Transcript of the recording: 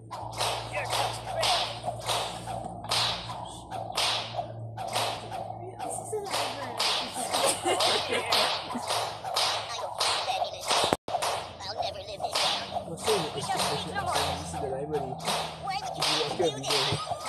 我说你是的 library，就是要个video。